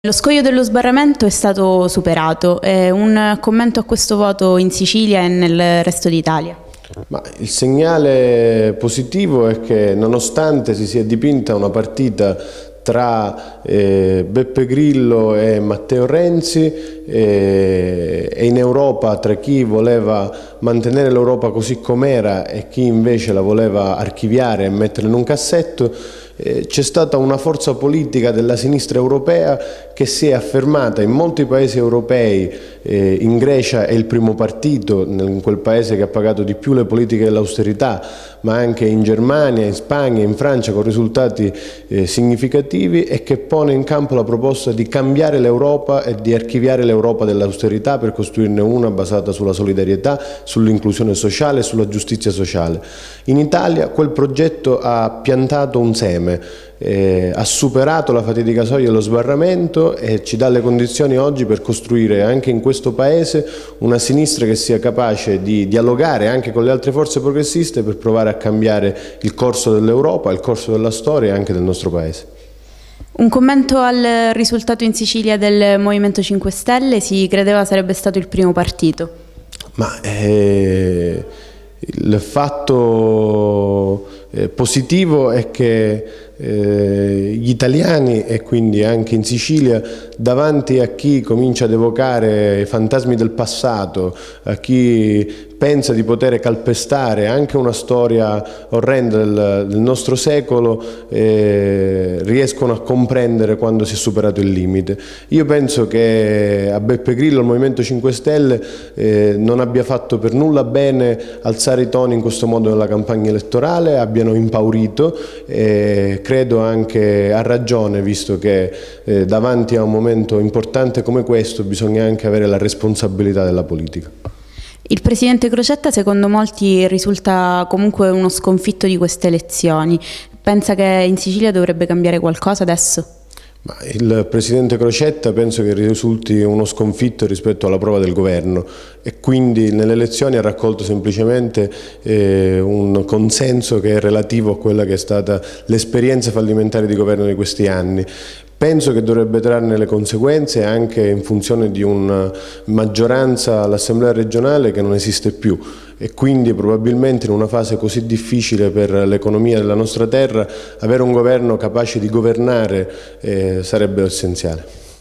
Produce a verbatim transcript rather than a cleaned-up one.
Lo scoglio dello sbarramento è stato superato. Eh, un commento a questo voto in Sicilia e nel resto d'Italia? Ma il segnale positivo è che, nonostante si sia dipinta una partita tra eh, Beppe Grillo e Matteo Renzi, eh, e in Europa tra chi voleva mantenere l'Europa così com'era e chi invece la voleva archiviare e metterla in un cassetto, eh, c'è stata una forza politica della sinistra europea che si è affermata in molti paesi europei. Eh, in Grecia è il primo partito, in quel paese che ha pagato di più le politiche dell'austerità, ma anche in Germania, in Spagna, in Francia con risultati eh, significativi, e che pone in campo la proposta di cambiare l'Europa e di archiviare l'Europa dell'austerità per costruirne una basata sulla solidarietà, sull'inclusione sociale e sulla giustizia sociale. In Italia quel progetto ha piantato un seme, eh, ha superato la fatidica soglia dello sbarramento e ci dà le condizioni oggi per costruire anche in questo Paese una sinistra che sia capace di dialogare anche con le altre forze progressiste per provare a cambiare il corso dell'Europa, il corso della storia e anche del nostro Paese. Un commento al risultato in Sicilia del Movimento cinque Stelle: si credeva sarebbe stato il primo partito. Ma eh, il fatto eh, positivo è che eh, gli italiani, e quindi anche in Sicilia, davanti a chi comincia ad evocare i fantasmi del passato, a chi pensa di poter calpestare anche una storia orrenda del, del nostro secolo, eh, riescono a comprendere quando si è superato il limite. Io penso che a Beppe Grillo il Movimento cinque Stelle eh, non abbia fatto per nulla bene alzare i toni in questo modo nella campagna elettorale, abbiano impaurito, e credo anche a ragione, visto che eh, davanti a un momento importante come questo bisogna anche avere la responsabilità della politica. Il presidente Crocetta, secondo molti, risulta comunque uno sconfitto di queste elezioni. Pensa che in Sicilia dovrebbe cambiare qualcosa adesso? Ma il presidente Crocetta penso che risulti uno sconfitto rispetto alla prova del governo, e quindi nelle elezioni ha raccolto semplicemente eh, un consenso che è relativo a quella che è stata l'esperienza fallimentare di governo di questi anni. Penso che dovrebbe trarne le conseguenze anche in funzione di una maggioranza all'Assemblea regionale che non esiste più, e quindi probabilmente in una fase così difficile per l'economia della nostra terra avere un governo capace di governare eh, sarebbe essenziale.